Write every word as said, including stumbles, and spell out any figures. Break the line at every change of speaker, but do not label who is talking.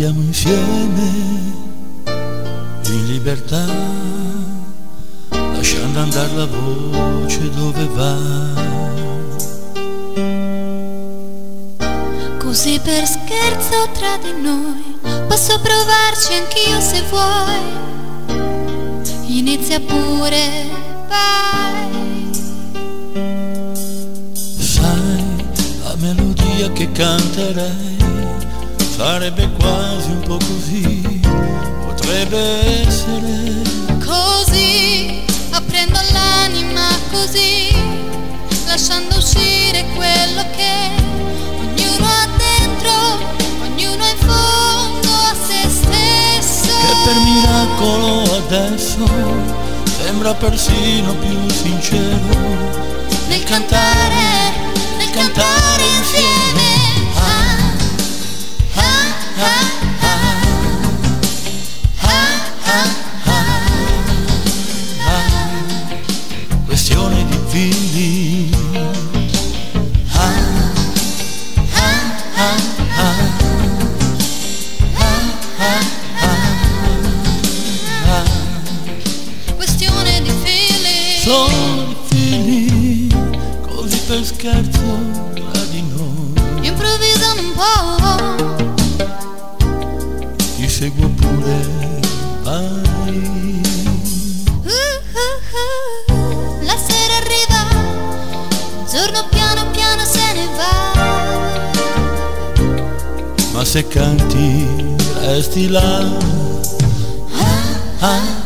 cantiamo insieme in libertà, lasciando andare la voce dove va.
Così per scherzo tra di noi, posso provarci anch'io se vuoi. Inizia pure, vai.
Sai, la melodia che canterei sarebbe quasi un po' così, potrebbe essere
così, aprendo l'anima così, lasciando uscire quello che ognuno ha dentro, ognuno in fondo a se stesso,
che per miracolo adesso sembra persino più sincero
nel cantare, nel cantare insieme.
Questione di figli, ah, ah, ah, ah, ah, ah,
questione di fili,
solo di figli, così per scherzo tra di noi.
Improvvisano un po',
ti seguo pure, vai.
La sera arriva, il giorno piano piano se ne va,
Ma se canti resti là, ah, ah.